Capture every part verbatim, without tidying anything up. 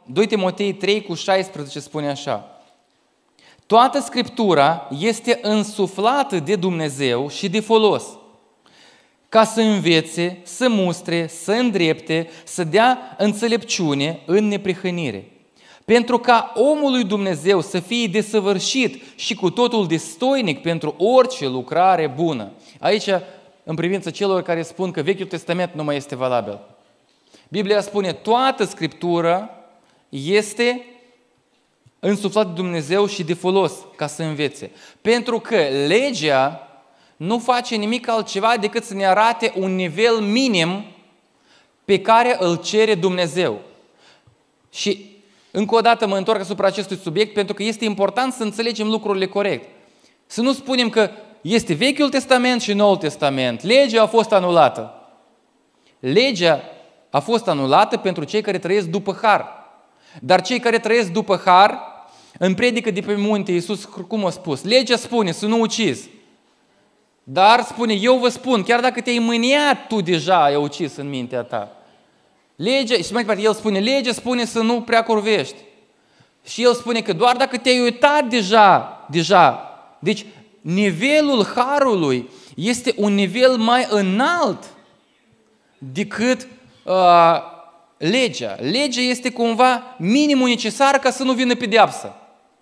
doi Timotei trei cu șaisprezece spune așa: toată Scriptura este însuflată de Dumnezeu și de folos, ca să învețe, să mustre, să îndrepte, să dea înțelepciune în neprihănire, pentru ca omul lui Dumnezeu să fie desăvârșit și cu totul destoinic pentru orice lucrare bună. Aici, în privința celor care spun că Vechiul Testament nu mai este valabil, Biblia spune toată Scriptura este însuflată de Dumnezeu și de folos ca să învețe. Pentru că legea nu face nimic altceva decât să ne arate un nivel minim pe care îl cere Dumnezeu. Și încă o dată mă întorc asupra acestui subiect pentru că este important să înțelegem lucrurile corect. Să nu spunem că este Vechiul Testament și Noul Testament. Legea a fost anulată. Legea a fost anulată pentru cei care trăiesc după har. Dar cei care trăiesc după har, în predică de pe munte, Iisus cum a spus? Legea spune să nu ucizi. Dar spune, eu vă spun, chiar dacă te-ai mâniat, tu deja ai ucis în mintea ta. Legea, și mai departe, el spune, legea spune să nu prea curvești. Și el spune că doar dacă te-ai uitat deja, deja. Deci, nivelul harului este un nivel mai înalt decât uh, legea. Legea este cumva minimul necesar ca să nu vină pedeapsă.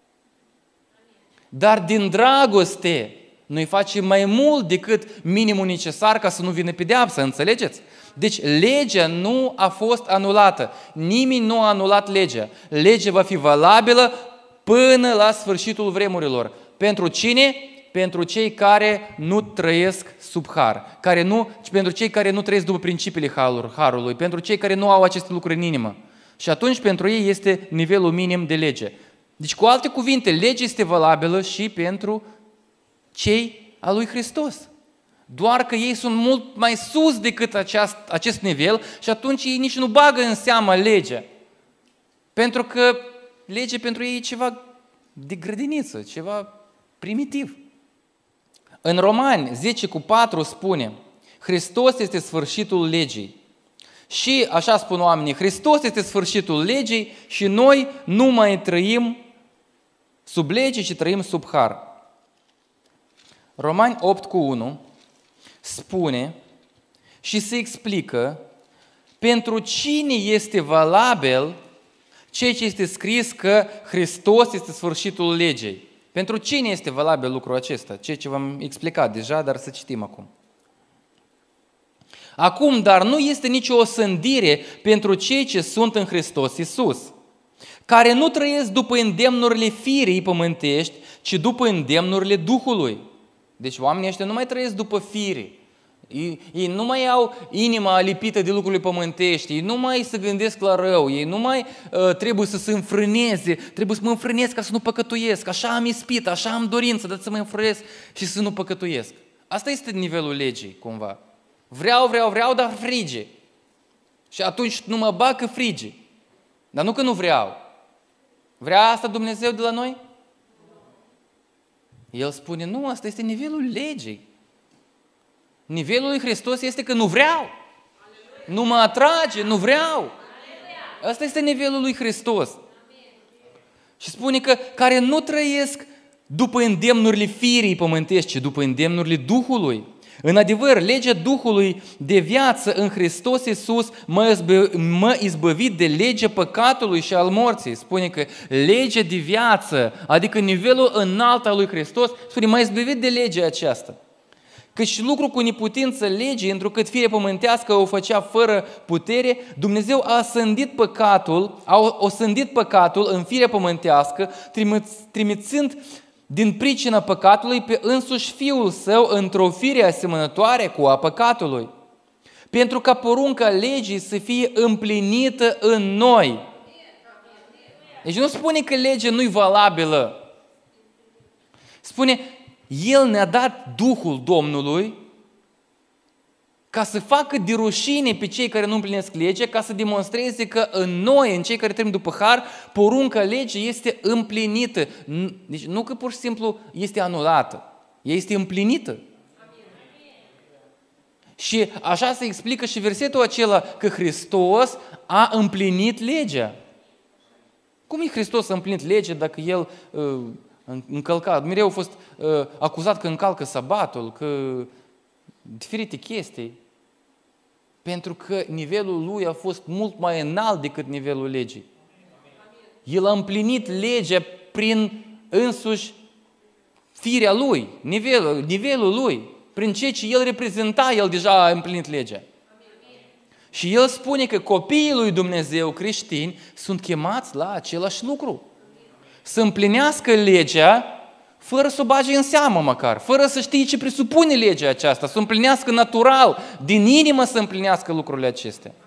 Dar din dragoste, noi facem mai mult decât minimul necesar ca să nu vină pedeapsă, înțelegeți? Deci legea nu a fost anulată. Nimeni nu a anulat legea. Legea va fi valabilă până la sfârșitul vremurilor. Pentru cine? Pentru cei care nu trăiesc sub har. Care nu, pentru cei care nu trăiesc după principiile harului. Pentru cei care nu au aceste lucruri în inimă. Și atunci pentru ei este nivelul minim de lege. Deci cu alte cuvinte, legea este valabilă și pentru cei al lui Hristos. Doar că ei sunt mult mai sus decât aceast, acest nivel și atunci ei nici nu bagă în seamă legea. Pentru că legea pentru ei e ceva de grădiniță, ceva primitiv. În Romani zece cu patru spune, Hristos este sfârșitul legii. Și așa spun oamenii, Hristos este sfârșitul legii și noi nu mai trăim sub lege, ci trăim sub har. Romani opt cu unu spune și se explică pentru cine este valabil ceea ce este scris că Hristos este sfârșitul legii. Pentru cine este valabil lucrul acesta? Ceea ce v-am explicat deja, dar să citim acum. Acum, dar nu este nicio osândire pentru cei ce sunt în Hristos Iisus, care nu trăiesc după îndemnurile firii pământești, ci după îndemnurile Duhului. Deci oamenii ăștia nu mai trăiesc după fire. Ei, ei nu mai au inima lipită de lucrurile pământești, ei nu mai se gândesc la rău, ei nu mai uh, trebuie să se înfrâneze, trebuie să mă înfrânez ca să nu păcătuiesc, așa am ispit, așa am dorință, dar să mă înfrânez și să nu păcătuiesc. Asta este nivelul legii, cumva. Vreau, vreau, vreau, dar frige. Și atunci nu mă bag că frige. Dar nu că nu vreau. Vrea asta Dumnezeu de la noi? El spune, nu, asta este nivelul legii. Nivelul lui Hristos este că nu vreau. Nu mă atrage, nu vreau. Asta este nivelul lui Hristos. Și spune că care nu trăiesc după îndemnurile firii pământești, ci după îndemnurile Duhului. În adevăr, legea Duhului de viață în Hristos Iisus mă izbăvit de legea păcatului și al morții. Spune că legea de viață, adică nivelul înalt al lui Hristos, spune, m-a izbăvit de legea aceasta. Căci lucru cu neputință legii, întrucât firea pământească o făcea fără putere, Dumnezeu a asândit păcatul, a osândit păcatul în firea pământească, trimițând din pricina păcatului pe însuși Fiul Său într-o fire asemănătoare cu a păcatului, pentru ca porunca legii să fie împlinită în noi. Deci nu spune că legea nu-i valabilă. Spune, El ne-a dat Duhul Domnului ca să facă de rușine pe cei care nu împlinesc legea, ca să demonstreze că în noi, în cei care trăim după har, porunca legii este împlinită. Deci nu că pur și simplu este anulată, ea este împlinită. Amin. Și așa se explică și versetul acela că Hristos a împlinit legea. Cum e Hristos a împlinit lege dacă El uh, încălca? Mereu a fost uh, acuzat că încalcă sabatul, că diferite chestii. Pentru că nivelul Lui a fost mult mai înalt decât nivelul legii. El a împlinit legea prin însuși firea Lui, nivelul, nivelul Lui. Prin ceea ce El reprezenta, El deja a împlinit legea. Și El spune că copiii lui Dumnezeu creștini sunt chemați la același lucru. Să împlinească legea fără să o bage în seamă măcar, fără să știe ce presupune legea aceasta, să o împlinească natural, din inimă să împlinească lucrurile acestea.